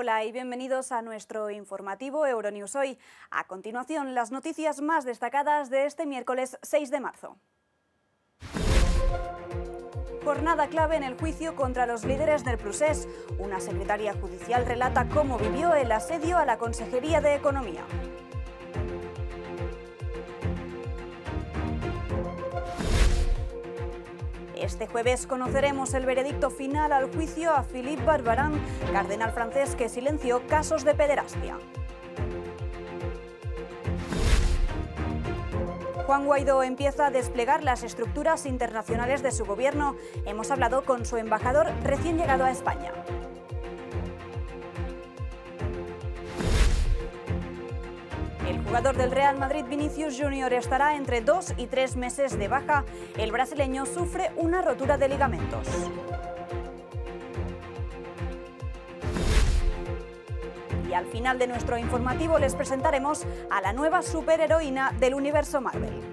Hola y bienvenidos a nuestro informativo Euronews Hoy. A continuación, las noticias más destacadas de este miércoles 6 de marzo. Jornada clave en el juicio contra los líderes del Procés. Una secretaria judicial relata cómo vivió el asedio a la Consejería de Economía. Este jueves conoceremos el veredicto final al juicio a Philippe Barbarin, cardenal francés que silenció casos de pederastia. Juan Guaidó empieza a desplegar las estructuras internacionales de su gobierno. Hemos hablado con su embajador recién llegado a España. El jugador del Real Madrid, Vinicius Junior, estará entre 2 y 3 meses de baja. El brasileño sufre una rotura de ligamentos. Y al final de nuestro informativo les presentaremos a la nueva superheroína del universo Marvel.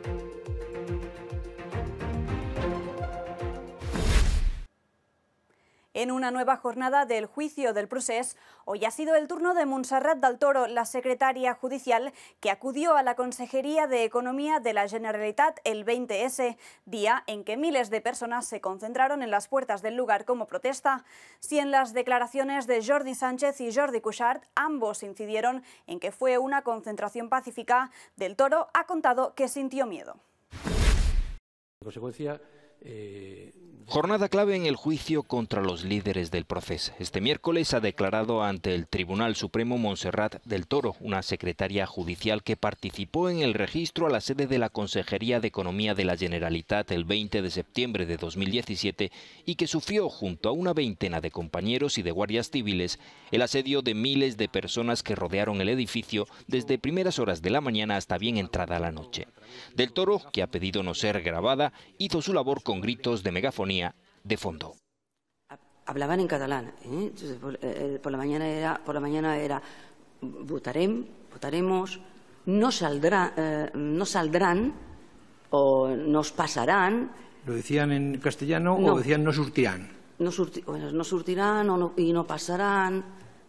En una nueva jornada del juicio del Procés, hoy ha sido el turno de Montserrat del Toro, la secretaria judicial que acudió a la Consejería de Economía de la Generalitat el 20S, día en que miles de personas se concentraron en las puertas del lugar como protesta. Si en las declaraciones de Jordi Sánchez y Jordi Cuixart ambos incidieron en que fue una concentración pacífica, del Toro ha contado que sintió miedo. En consecuencia, jornada clave en el juicio contra los líderes del Procés. Este miércoles ha declarado ante el Tribunal Supremo Montserrat del Toro, una secretaria judicial que participó en el registro a la sede de la Consejería de Economía de la Generalitat el 20 de septiembre de 2017 y que sufrió junto a una veintena de compañeros y de guardias civiles el asedio de miles de personas que rodearon el edificio desde primeras horas de la mañana hasta bien entrada la noche. Del Toro, que ha pedido no ser grabada, hizo su labor con gritos de megafonía de fondo. Hablaban en catalán, ¿eh? Entonces, por la mañana era votaremos, no saldrán o nos pasarán. ¿Lo decían en castellano No. o decían no surtirán? No surtirán y no pasarán.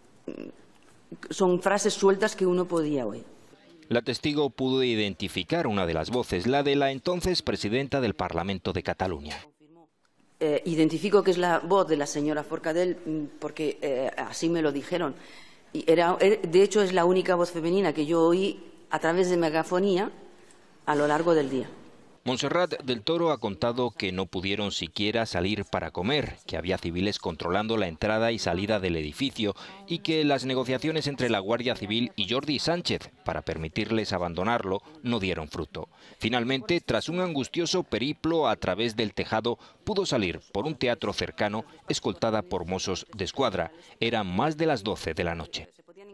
Son frases sueltas que uno podía oír. La testigo pudo identificar una de las voces, la de la entonces presidenta del Parlamento de Cataluña. Identifico que es la voz de la señora Forcadell porque así me lo dijeron. Y de hecho es la única voz femenina que yo oí a través de megafonía a lo largo del día. Montserrat del Toro ha contado que no pudieron siquiera salir para comer, que había civiles controlando la entrada y salida del edificio y que las negociaciones entre la Guardia Civil y Jordi Sánchez para permitirles abandonarlo no dieron fruto. Finalmente, tras un angustioso periplo a través del tejado, pudo salir por un teatro cercano escoltada por Mossos d'Esquadra. Eran más de las 12 de la noche.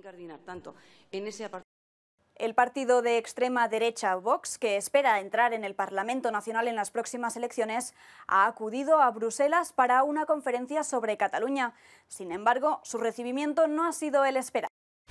El partido de extrema derecha Vox, que espera entrar en el Parlamento Nacional en las próximas elecciones, ha acudido a Bruselas para una conferencia sobre Cataluña. Sin embargo, su recibimiento no ha sido el esperado.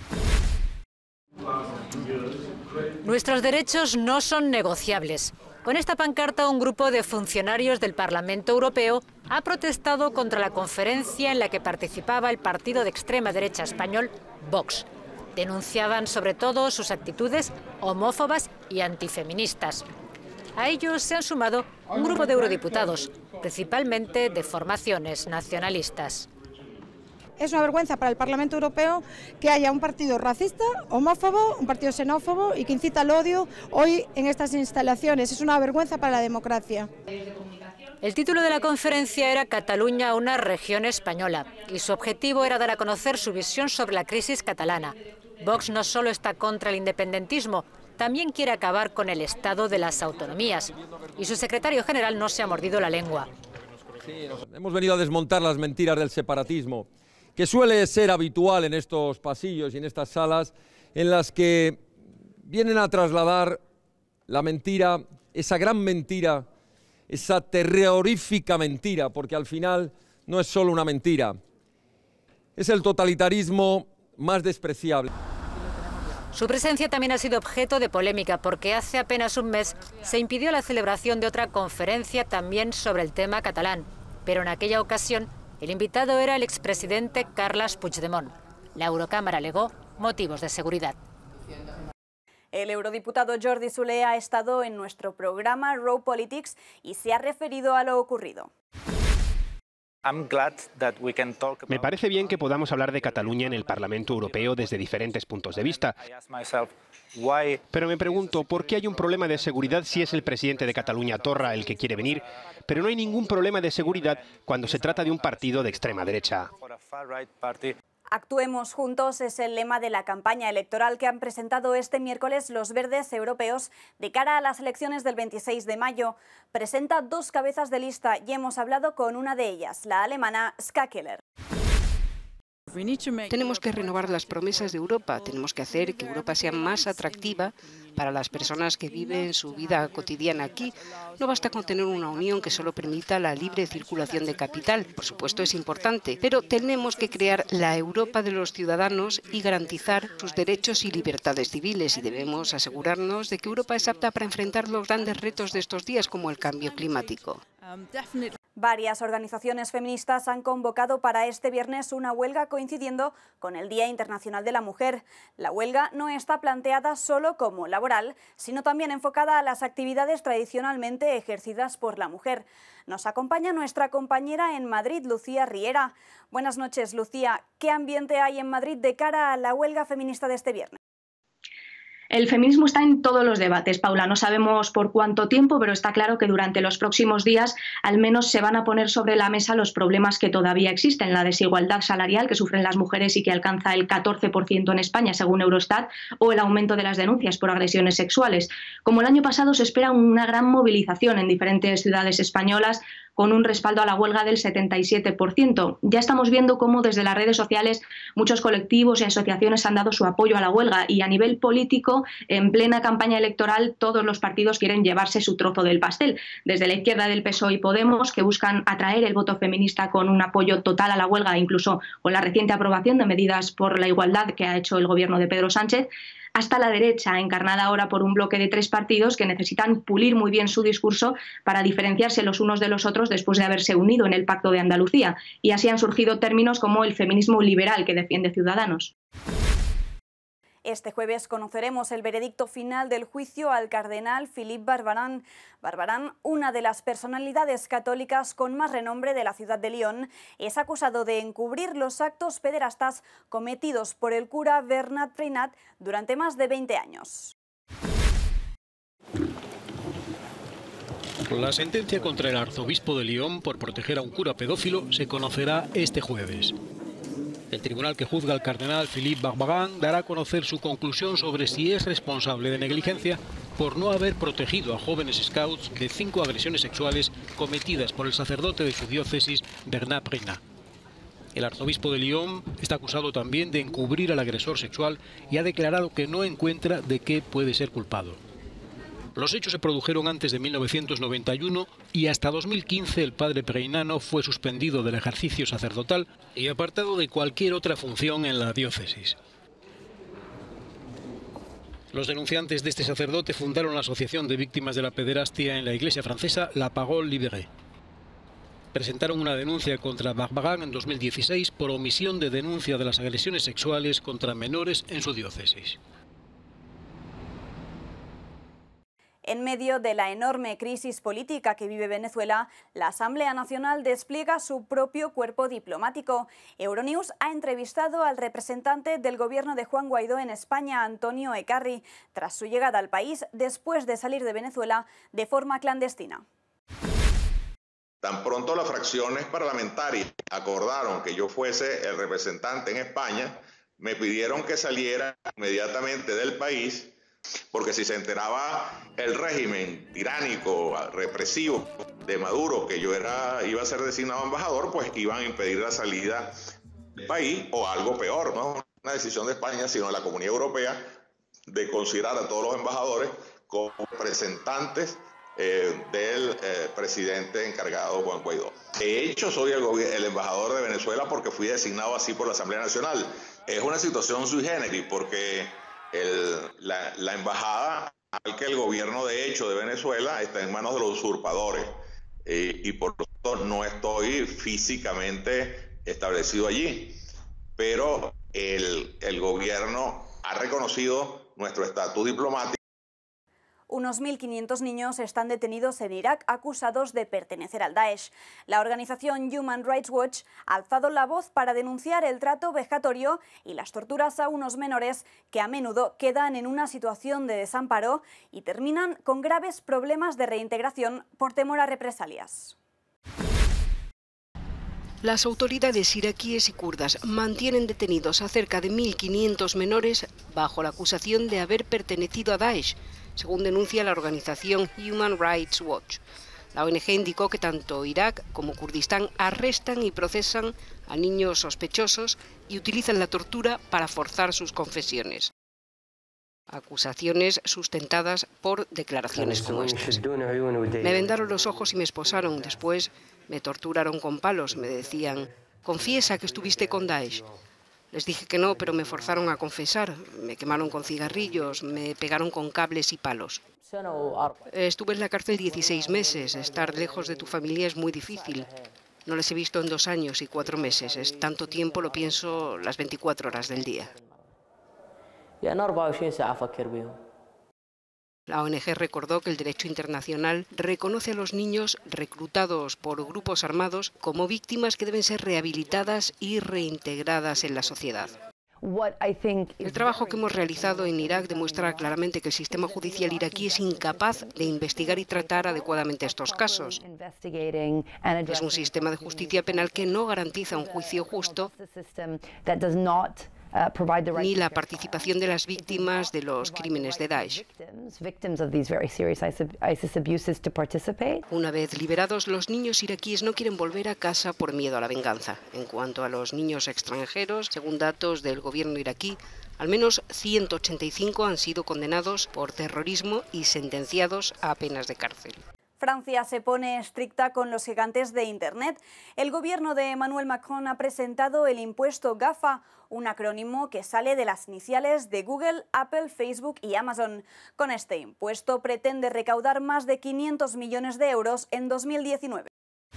Nuestros derechos no son negociables. Con esta pancarta, un grupo de funcionarios del Parlamento Europeo ha protestado contra la conferencia en la que participaba el partido de extrema derecha español Vox. Denunciaban sobre todo sus actitudes homófobas y antifeministas. A ellos se han sumado un grupo de eurodiputados, principalmente de formaciones nacionalistas. Es una vergüenza para el Parlamento Europeo que haya un partido racista, homófobo, un partido xenófobo y que incita al odio hoy en estas instalaciones. Es una vergüenza para la democracia. El título de la conferencia era Cataluña, una región española, y su objetivo era dar a conocer su visión sobre la crisis catalana. Vox no solo está contra el independentismo, también quiere acabar con el estado de las autonomías, y su secretario general no se ha mordido la lengua. Hemos venido a desmontar las mentiras del separatismo, que suele ser habitual en estos pasillos y en estas salas, en las que vienen a trasladar la mentira, esa gran mentira, esa terrorífica mentira, porque al final no es solo una mentira, es el totalitarismo más despreciable. Su presencia también ha sido objeto de polémica porque hace apenas un mes se impidió la celebración de otra conferencia también sobre el tema catalán, pero en aquella ocasión el invitado era el expresidente Carles Puigdemont. La Eurocámara alegó motivos de seguridad. El eurodiputado Jordi Soler ha estado en nuestro programa Raw Politics y se ha referido a lo ocurrido. Me parece bien que podamos hablar de Cataluña en el Parlamento Europeo desde diferentes puntos de vista. Pero me pregunto, ¿por qué hay un problema de seguridad si es el presidente de Cataluña, Torra, el que quiere venir? Pero no hay ningún problema de seguridad cuando se trata de un partido de extrema derecha. Actuemos juntos es el lema de la campaña electoral que han presentado este miércoles los verdes europeos de cara a las elecciones del 26 de mayo. Presenta 2 cabezas de lista y hemos hablado con una de ellas, la alemana Ska Keller. Tenemos que renovar las promesas de Europa, tenemos que hacer que Europa sea más atractiva para las personas que viven su vida cotidiana aquí. No basta con tener una unión que solo permita la libre circulación de capital, por supuesto es importante, pero tenemos que crear la Europa de los ciudadanos y garantizar sus derechos y libertades civiles, y debemos asegurarnos de que Europa es apta para enfrentar los grandes retos de estos días como el cambio climático. Varias organizaciones feministas han convocado para este viernes una huelga coincidiendo con el Día Internacional de la Mujer. La huelga no está planteada solo como laboral, sino también enfocada a las actividades tradicionalmente ejercidas por la mujer. Nos acompaña nuestra compañera en Madrid, Lucía Riera. Buenas noches, Lucía. ¿Qué ambiente hay en Madrid de cara a la huelga feminista de este viernes? El feminismo está en todos los debates, Paula. No sabemos por cuánto tiempo, pero está claro que durante los próximos días al menos se van a poner sobre la mesa los problemas que todavía existen. La desigualdad salarial que sufren las mujeres y que alcanza el 14% en España, según Eurostat, o el aumento de las denuncias por agresiones sexuales. Como el año pasado, se espera una gran movilización en diferentes ciudades españolas, con un respaldo a la huelga del 77%. Ya estamos viendo cómo desde las redes sociales muchos colectivos y asociaciones han dado su apoyo a la huelga, y a nivel político, en plena campaña electoral, todos los partidos quieren llevarse su trozo del pastel. Desde la izquierda del PSOE y Podemos, que buscan atraer el voto feminista con un apoyo total a la huelga, incluso con la reciente aprobación de medidas por la igualdad que ha hecho el gobierno de Pedro Sánchez, hasta la derecha, encarnada ahora por un bloque de 3 partidos que necesitan pulir muy bien su discurso para diferenciarse los unos de los otros después de haberse unido en el Pacto de Andalucía. Y así han surgido términos como el feminismo liberal que defiende Ciudadanos. Este jueves conoceremos el veredicto final del juicio al cardenal Philippe Barbarin. Barbarin, una de las personalidades católicas con más renombre de la ciudad de Lyon, es acusado de encubrir los actos pederastas cometidos por el cura Bernat Prinat durante más de 20 años. La sentencia contra el arzobispo de Lyon por proteger a un cura pedófilo se conocerá este jueves. El tribunal que juzga al cardenal Philippe Barbarin dará a conocer su conclusión sobre si es responsable de negligencia por no haber protegido a jóvenes scouts de 5 agresiones sexuales cometidas por el sacerdote de su diócesis, Bernat Prinat. El arzobispo de Lyon está acusado también de encubrir al agresor sexual y ha declarado que no encuentra de qué puede ser culpado. Los hechos se produjeron antes de 1991 y hasta 2015 el padre Prinat fue suspendido del ejercicio sacerdotal y apartado de cualquier otra función en la diócesis. Los denunciantes de este sacerdote fundaron la Asociación de Víctimas de la Pederastia en la iglesia francesa La Parole Libérée. Presentaron una denuncia contra Barbarin en 2016 por omisión de denuncia de las agresiones sexuales contra menores en su diócesis. En medio de la enorme crisis política que vive Venezuela, la Asamblea Nacional despliega su propio cuerpo diplomático. Euronews ha entrevistado al representante del gobierno de Juan Guaidó en España, Antonio Ekarri, tras su llegada al país después de salir de Venezuela de forma clandestina. Tan pronto las fracciones parlamentarias acordaron que yo fuese el representante en España, me pidieron que saliera inmediatamente del país, porque si se enteraba el régimen tiránico, represivo de Maduro, que yo iba a ser designado embajador, pues iban a impedir la salida del país, o algo peor, no una decisión de España, sino de la Comunidad Europea, de considerar a todos los embajadores como representantes del presidente encargado, Juan Guaidó. De hecho, soy el embajador de Venezuela porque fui designado así por la Asamblea Nacional. Es una situación sui generis porque la embajada, al que el gobierno de hecho de Venezuela, está en manos de los usurpadores y por lo tanto no estoy físicamente establecido allí, pero el gobierno ha reconocido nuestro estatus diplomático. Unos 1.500 niños están detenidos en Irak acusados de pertenecer al Daesh. La organización Human Rights Watch ha alzado la voz para denunciar el trato vejatorio y las torturas a unos menores que a menudo quedan en una situación de desamparo y terminan con graves problemas de reintegración por temor a represalias. Las autoridades iraquíes y kurdas mantienen detenidos a cerca de 1.500 menores bajo la acusación de haber pertenecido a Daesh, según denuncia la organización Human Rights Watch. La ONG indicó que tanto Irak como Kurdistán arrestan y procesan a niños sospechosos y utilizan la tortura para forzar sus confesiones. Acusaciones sustentadas por declaraciones como estas. Me vendaron los ojos y me esposaron. Después me torturaron con palos. Me decían, confiesa que estuviste con Daesh. Les dije que no, pero me forzaron a confesar. Me quemaron con cigarrillos, me pegaron con cables y palos. Estuve en la cárcel 16 meses. Estar lejos de tu familia es muy difícil. No les he visto en 2 años y 4 meses. Es tanto tiempo, lo pienso las 24 horas del día. La ONG recordó que el derecho internacional reconoce a los niños reclutados por grupos armados como víctimas que deben ser rehabilitadas y reintegradas en la sociedad. El trabajo que hemos realizado en Irak demuestra claramente que el sistema judicial iraquí es incapaz de investigar y tratar adecuadamente estos casos. Es un sistema de justicia penal que no garantiza un juicio justo ni la participación de las víctimas de los crímenes de Daesh. Una vez liberados, los niños iraquíes no quieren volver a casa por miedo a la venganza. En cuanto a los niños extranjeros, según datos del gobierno iraquí, al menos 185 han sido condenados por terrorismo y sentenciados a penas de cárcel. Francia se pone estricta con los gigantes de Internet. El gobierno de Emmanuel Macron ha presentado el impuesto GAFA, un acrónimo que sale de las iniciales de Google, Apple, Facebook y Amazon. Con este impuesto pretende recaudar más de 500 millones de euros en 2019.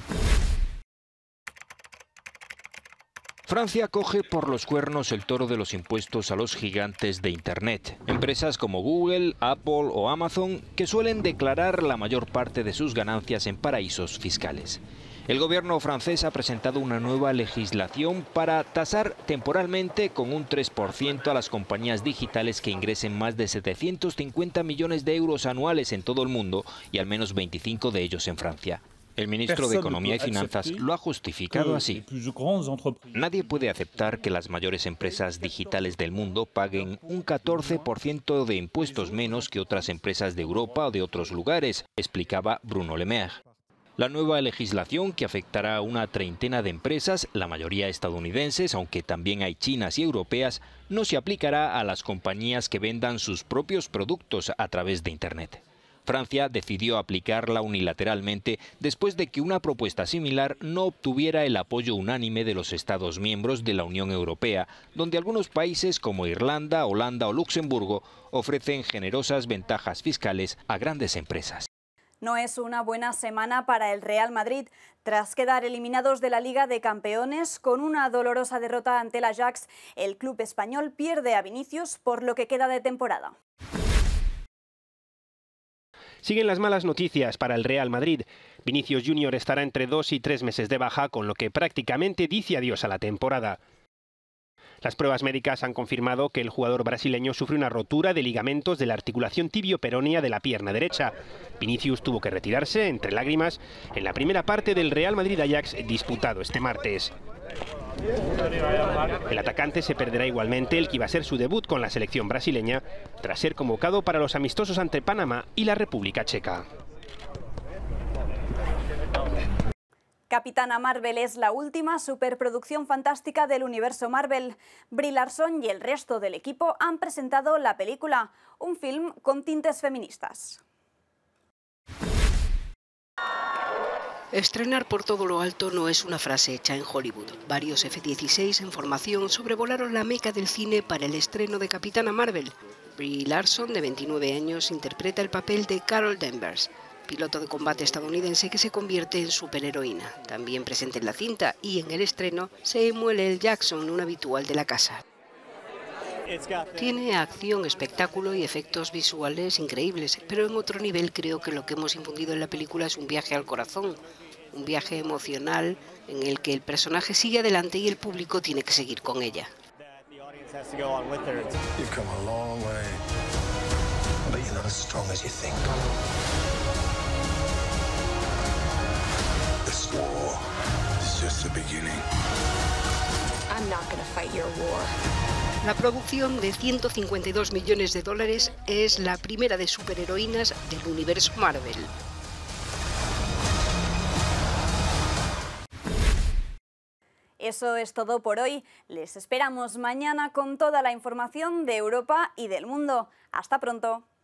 Francia coge por los cuernos el toro de los impuestos a los gigantes de Internet. Empresas como Google, Apple o Amazon que suelen declarar la mayor parte de sus ganancias en paraísos fiscales. El gobierno francés ha presentado una nueva legislación para tasar temporalmente con un 3% a las compañías digitales que ingresen más de 750 millones de euros anuales en todo el mundo y al menos 25 de ellos en Francia. El ministro de Economía y Finanzas lo ha justificado así. Nadie puede aceptar que las mayores empresas digitales del mundo paguen un 14% de impuestos menos que otras empresas de Europa o de otros lugares, explicaba Bruno Le Maire. La nueva legislación, que afectará a una treintena de empresas, la mayoría estadounidenses, aunque también hay chinas y europeas, no se aplicará a las compañías que vendan sus propios productos a través de Internet. Francia decidió aplicarla unilateralmente después de que una propuesta similar no obtuviera el apoyo unánime de los Estados miembros de la Unión Europea, donde algunos países como Irlanda, Holanda o Luxemburgo ofrecen generosas ventajas fiscales a grandes empresas. No es una buena semana para el Real Madrid. Tras quedar eliminados de la Liga de Campeones con una dolorosa derrota ante el Ajax, el club español pierde a Vinicius por lo que queda de temporada. Siguen las malas noticias para el Real Madrid. Vinicius Junior estará entre 2 y 3 meses de baja, con lo que prácticamente dice adiós a la temporada. Las pruebas médicas han confirmado que el jugador brasileño sufre una rotura de ligamentos de la articulación tibio-peronea de la pierna derecha. Vinicius tuvo que retirarse, entre lágrimas, en la primera parte del Real Madrid-Ajax disputado este martes. El atacante se perderá igualmente el que iba a ser su debut con la selección brasileña, tras ser convocado para los amistosos ante Panamá y la República Checa. Capitana Marvel es la última superproducción fantástica del universo Marvel. Brie Larson y el resto del equipo han presentado la película, un film con tintes feministas. Estrenar por todo lo alto no es una frase hecha en Hollywood. Varios F-16 en formación sobrevolaron la meca del cine para el estreno de Capitana Marvel. Brie Larson, de 29 años, interpreta el papel de Carol Danvers, piloto de combate estadounidense que se convierte en superheroína. También presente en la cinta y en el estreno, Samuel L. Jackson, un habitual de la casa. Tiene acción, espectáculo y efectos visuales increíbles, pero en otro nivel creo que lo que hemos infundido en la película es un viaje al corazón, un viaje emocional en el que el personaje sigue adelante y el público tiene que seguir con ella. La producción de 152 millones de dólares es la primera de superheroínas del universo Marvel. Eso es todo por hoy. Les esperamos mañana con toda la información de Europa y del mundo. Hasta pronto.